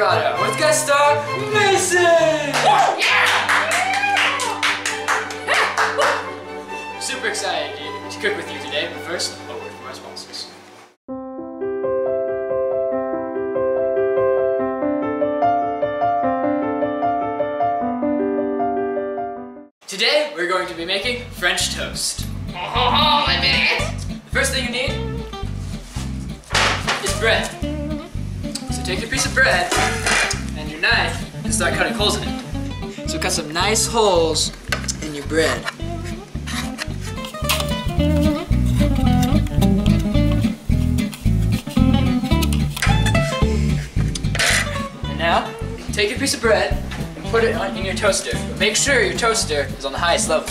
DeraDera with guest star Mason! Super excited to cook with you today, but first, a word from our sponsors. Today, we're going to be making French toast. The first thing you need is bread. So take your piece of bread and your knife and start cutting holes in it. So cut some nice holes in your bread. And now, take your piece of bread and put it in your toaster. But make sure your toaster is on the highest level.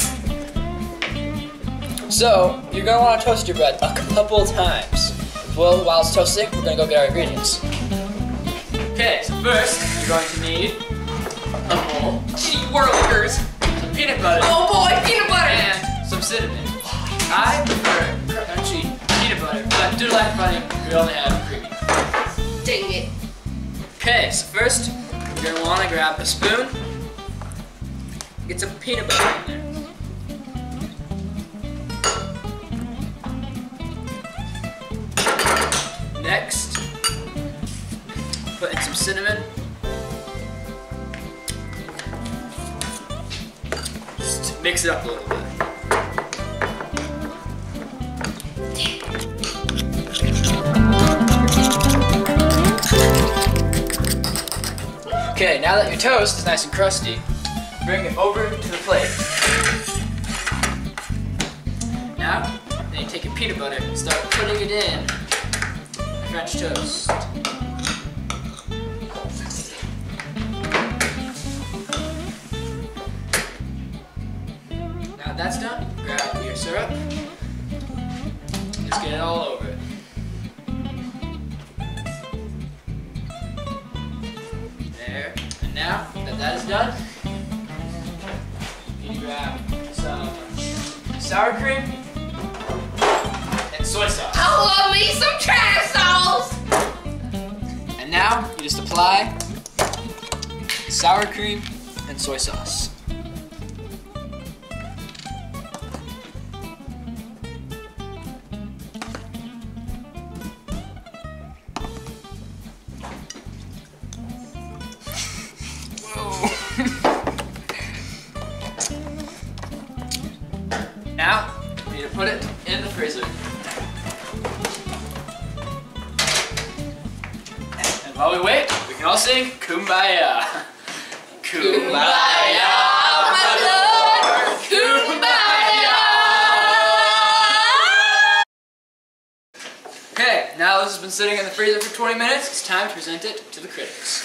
So, you're going to want to toast your bread a couple times. Well, while it's toasting, we're going to go get our ingredients. Okay, so first, you're going to need a bowl, whirlers, some peanut butter. Oh boy, peanut butter! And some cinnamon. I prefer crunchy peanut butter, but due to lack of money, we only have creamy. Dang it. Okay, so first, you're going to want to grab a spoon, get some peanut butter in there. Next, put in some cinnamon. Just mix it up a little bit. Okay, now that your toast is nice and crusty, bring it over to the plate. Now, then you take your peanut butter and start putting it in French toast. Now that's done, grab your syrup. Just get it all over it. There. And now that that is done, you grab some sour cream and soy sauce. I love me some trash sauce! And now you just apply sour cream and soy sauce. Now, we need to put it in the freezer. And while we wait, we can all sing Kumbaya. Kumbaya, my Lord, Kumbaya. Okay, now this has been sitting in the freezer for 20 minutes. It's time to present it to the critics.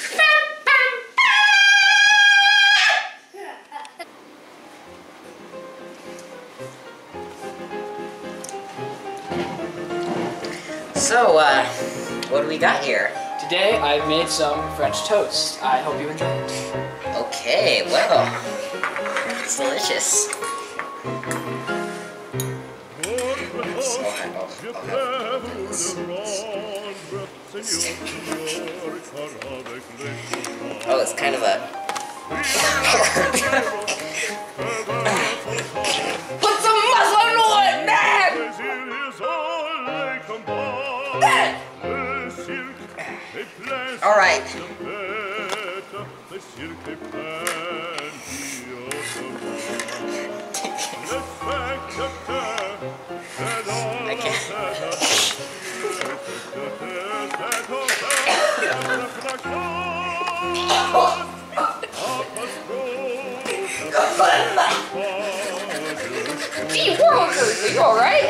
So, what do we got here? Today, I've made some French toast. I hope you enjoy it. Okay, well, it's delicious. So, oh, it's kind of a... Put some muslin on it, man! All right. I can't. Gee, whirlers, are you alright?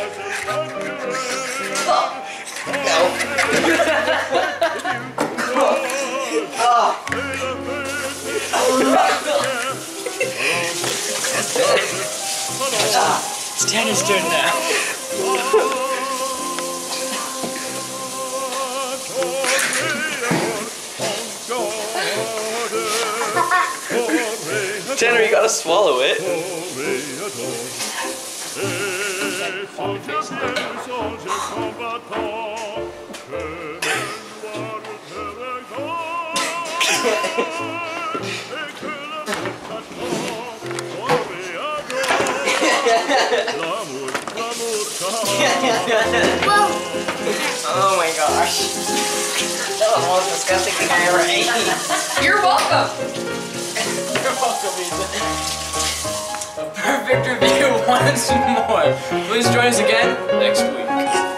No. It's Tanner's turn now. Tanner, you gotta swallow it. Oh my gosh. That was the most disgusting thing I ever ate. You're welcome. You're welcome, Ethan. A perfect review once more. Please join us again next week.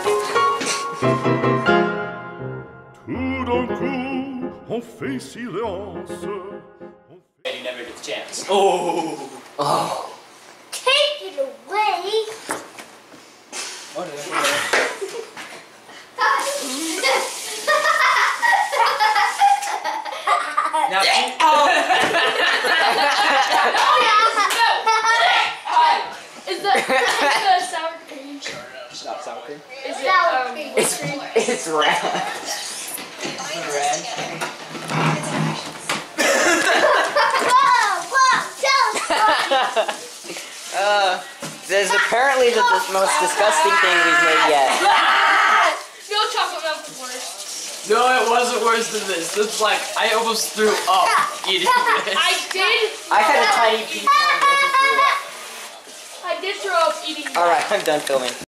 Tout d'un coup, on fait silence. And you never get the chance. Oh. Oh. Take it away. What is it? Now, Is that sour cream? it's not sour cream. Is it It's red. This is apparently the most disgusting thing we've made yet. No chocolate milk is worse. No, it wasn't worse than this. It's like I almost threw up eating this. I did. I had a tiny piece. I did throw up eating. Alright, I'm done filming.